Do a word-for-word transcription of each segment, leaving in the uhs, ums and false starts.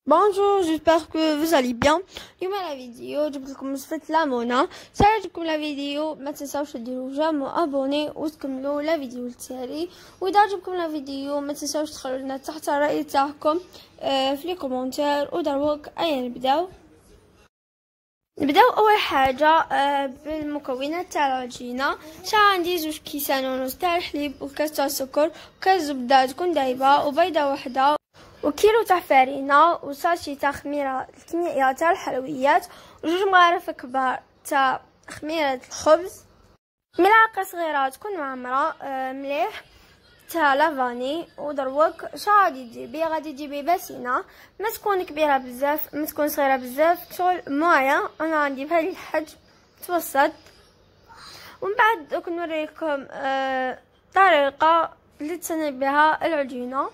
Bonjour, j'espère que vous allez bien. اليوم على فيديو جبت لكم وصفة لامونة. إذا عجبكم لا فيديو ما تنساوش ديروا جيم وابوني وتكملوا لا فيديو التالي. واذا عجبكم لا فيديو ما تنساوش تخلوا لنا تحت الرأي تاعكم في لي كومونتير. ودروك ايا نبداو نبداو اول حاجه بالمكونات تاع العجينه. شا عندي زوج كيسان ونص تاع الحليب وكاس تاع السكر وكاس زبده تكون دايبه وبيضه وحده وكيلو تاع فرينه وساشي تاع خميره الكمية تاع الحلويات وجوج مغارف كبار تاع خميره الخبز، ملعقه صغيره تكون معمره مليح تاع لافاني. ودروك شا غادي تجيبي غادي تجيبي باسينه ما تكون كبيره بزاف ما تكون صغيره بزاف، شغل مويه. انا عندي بهذا الحجم متوسط. ومن بعد دوك نوريكم آه طريقه اللي تصنع بها العجينه.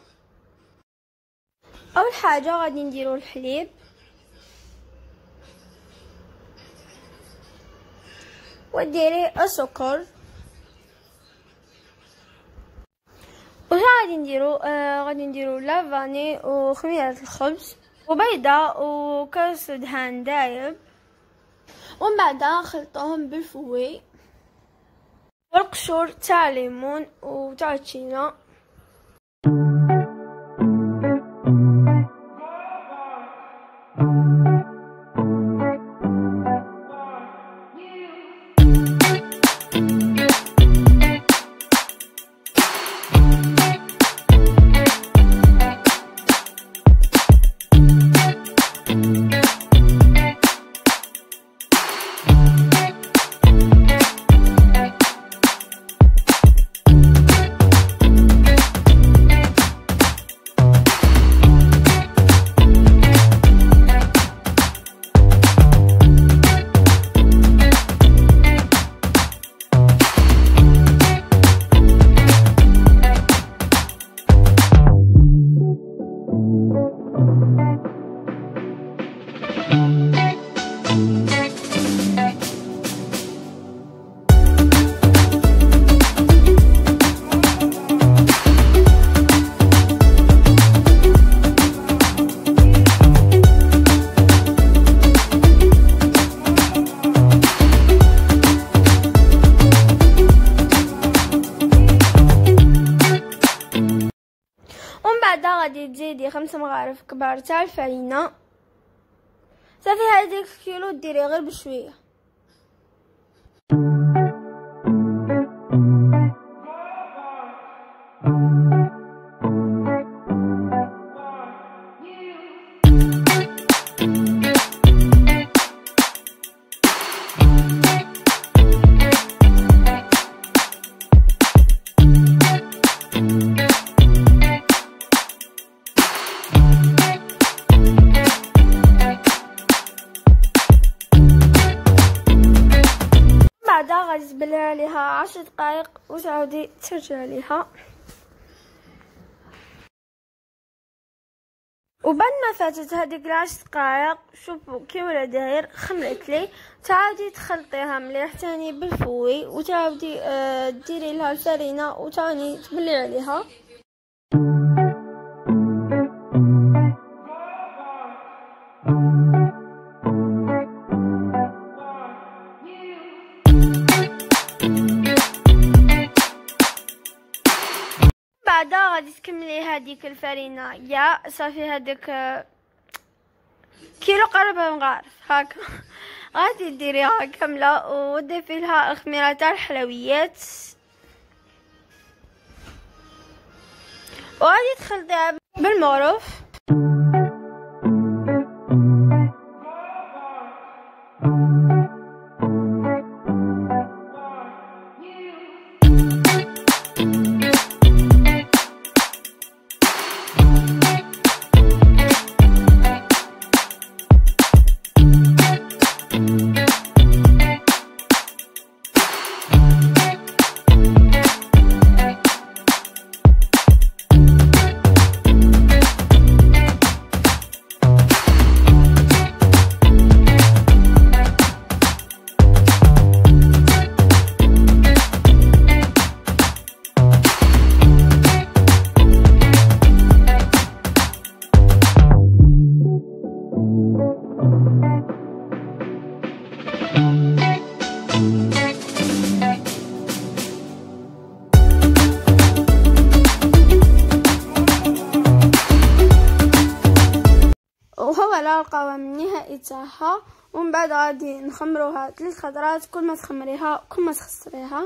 اول حاجه غادي نديرو الحليب وديري السكر وش غادي نديرو آه غادي نديرو لافاني وخميره الخبز وبيضه وكاس دهان دايب، ومن بعد نخلطوهم بالفوي والقشور تاع ليمون وتاع التشينا. بعدها غادي تزيدي خمسة مغارف كبار تاع الفرينه. صافي هذيك كيلو ديري غير بشويه. بعدها غادي تبلي عليها عشر دقائق وتعاودي ترجع ليها. وبعد ما فاتت هذيك العشر دقائق شوفوا كي ولا داير خمرت لي، تعاودي تخلطيها مليح تاني بالفوي وتعاودي آه ديري لها الفرينه وتاني تبلي عليها. بعدها غادي تكملي هذيك الفرينه يا صافي هذاك كيلو قرب مغارف هكا غادي ديريها كامله وتضيفي لها الخميره تاع الحلويات وغادي تخلطيها بالمغرف. وهو لا القوام النهائي تاعها. ومن بعد غادي نخمروها ثلاث خضرات، كل ما تخمريها كل ما تخسريها.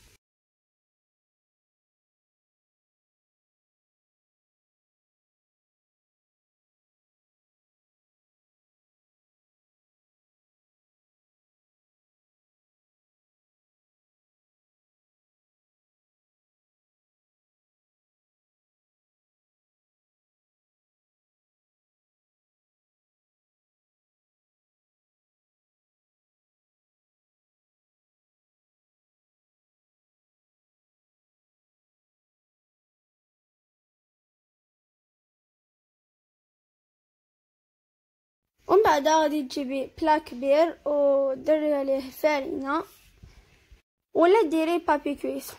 ومن بعد غادي تجيبي بلا كبير وديري عليه فرينه ولا ديري بابي كويسون.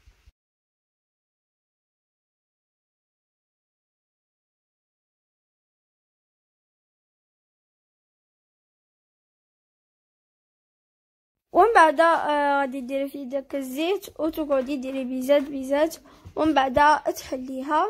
ومن بعد غادي ديري في داك الزيت وتقعدي ديري بيزات بيزات. ومن بعد تحليها.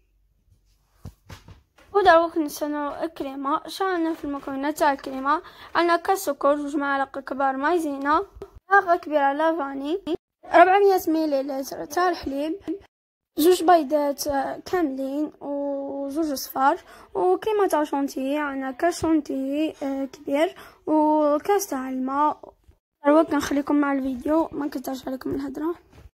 ودروك نستناو الكريمه. شعلنا في المكونات تاع الكريمه، عندنا كاس سكر، جوج معالق كبار مايزينا، معلقه كبيره لافاني، ربعمية مليلتر تاع الحليب، جوج بيضات كاملين وزوج صفار، وكريمه تاع شونتيي، عندنا كاس شونتيي كبير وكاس تاع الماء. دروك نخليكم مع الفيديو، ما نكثرش عليكم الهضره.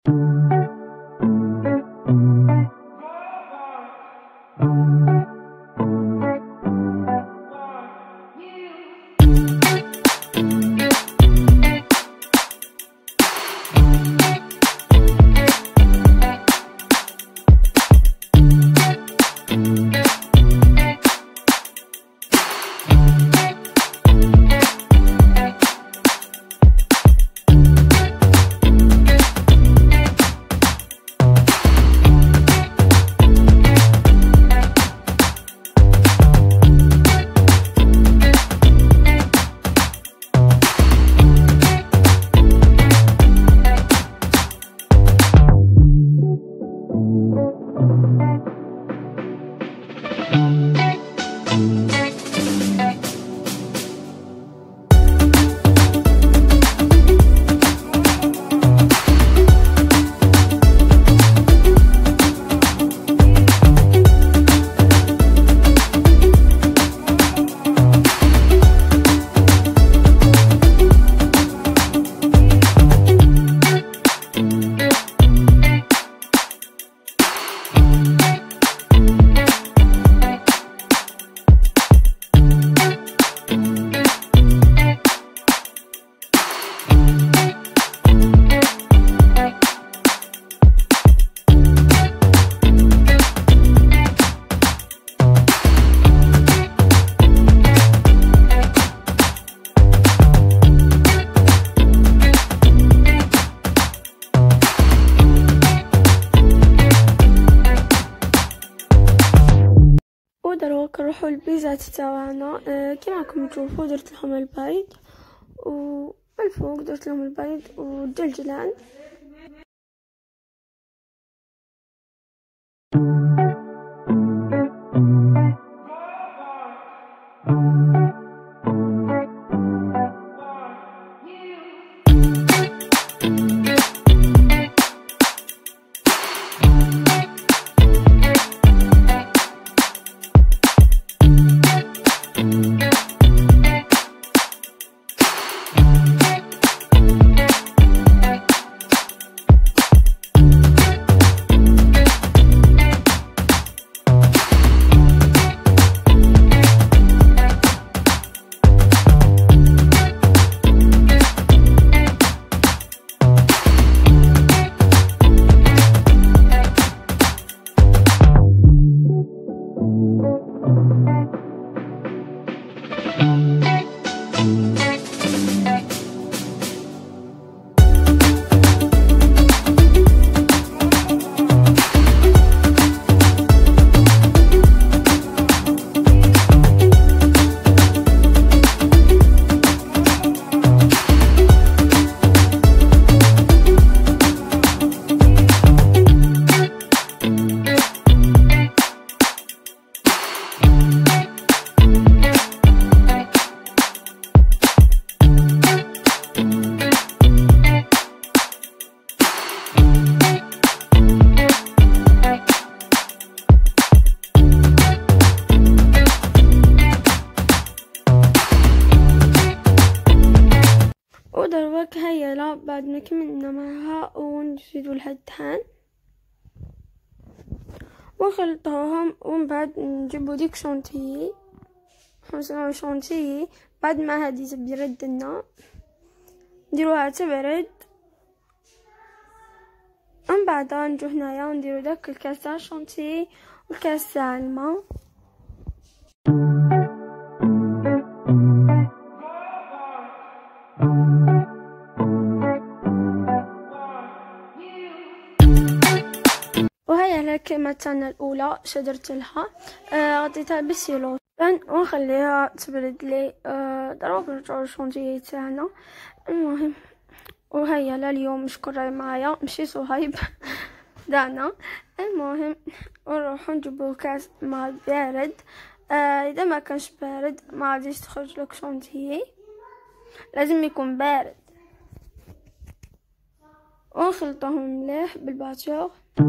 دروك نروحو البيزات تاعنا. أه كيما راكم تشوفوا درت لهم البيض ومن فوق درت لهم البيض والدجلان. بعد ما كملنا معها ونزيدو لها الدهان ونخلطوهم، ومن بعد نجيبو ديك شونتيي نصنعو شونتيي. بعد ما هادي تبرد لنا نديروها تبرد، من بعد نجو هنايا ونديرو داك الكاس تاع الشونتيي والكاس تاع الماء. وهي الكريمة تاعنا الاولى شدرت لها، آه غطيتها بالسيلون ونخليها تبرد لي. آه دروك نرجعو الشونتيي تاعنا. المهم وهيا لليوم شكون راهي معايا ماشي صهيب دانا. المهم نروحو نجيبو كاس ماء بارد. آه اذا ما كانش بارد ما غاديش تخرج لك شونتيي، لازم يكون بارد. ونخلطوهم مليح بالباتور.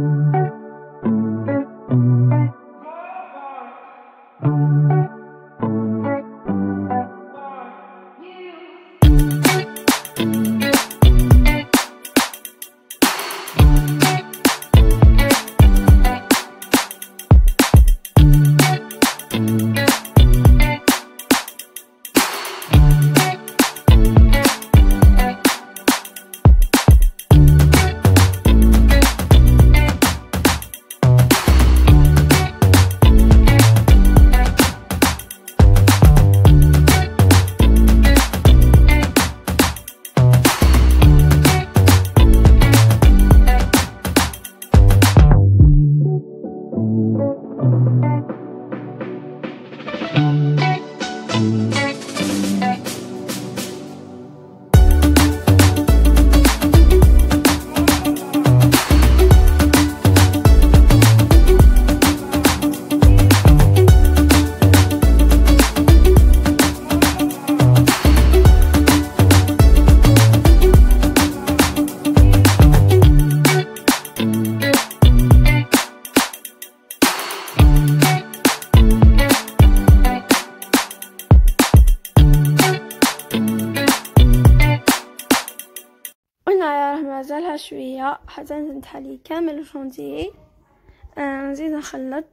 مازالها شويه حتى نتحلي كامل الشونتيي. آه نزيد نخلط.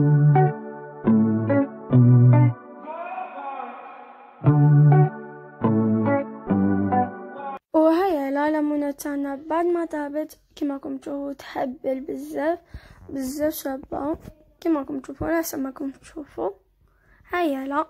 وهيا لا لامونة تاعنا بعد ما طابت كما راكم تشوفوا تحبل بزاف بزاف شابه كما راكم تشوفوا على حسب ما راكم تشوفوا. هيا لا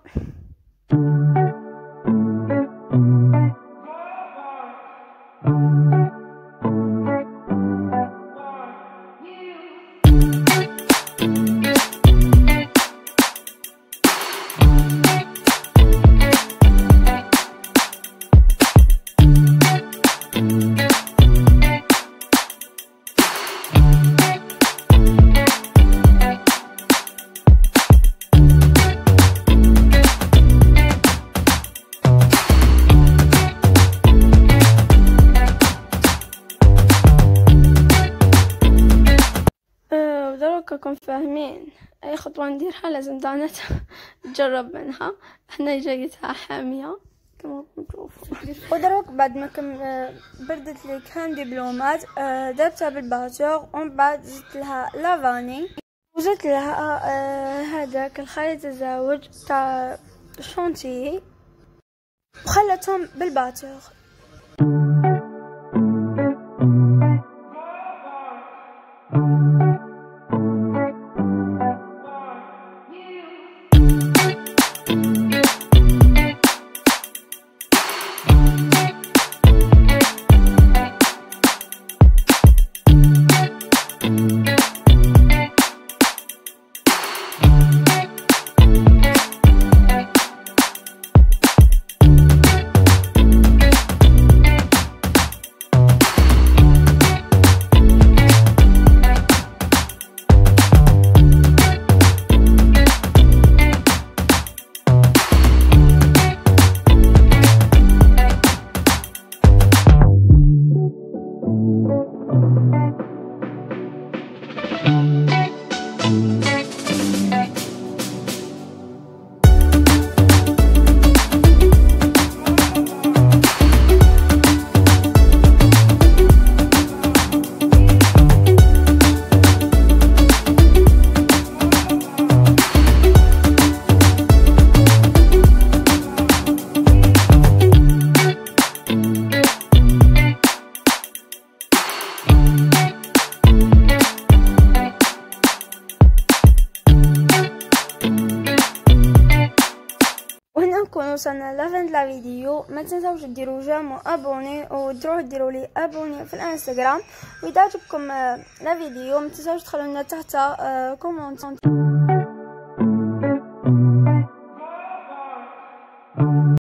راكم فاهمين اي خطوه نديرها لازم دانا تجرب منها. احنا جايتها حاميه كما راكم تشوفوا. ودروك بعد ما كم بردت لي كان دبلومات درتها بالباتور ومن بعد زدت لها لافاني وزدت لها هذاك الخليط الزاوج تاع الشونتيي وخلتهم بالباتور. وهنا نكون وصلنا لفند لا فيديو. ما تنساوش ديروا جيم وابوني وتروحوا ديروا لي ابوني في الانستغرام. واذا عجبكم لا فيديو ما تنساوش تخلوا لنا تحت كومونت.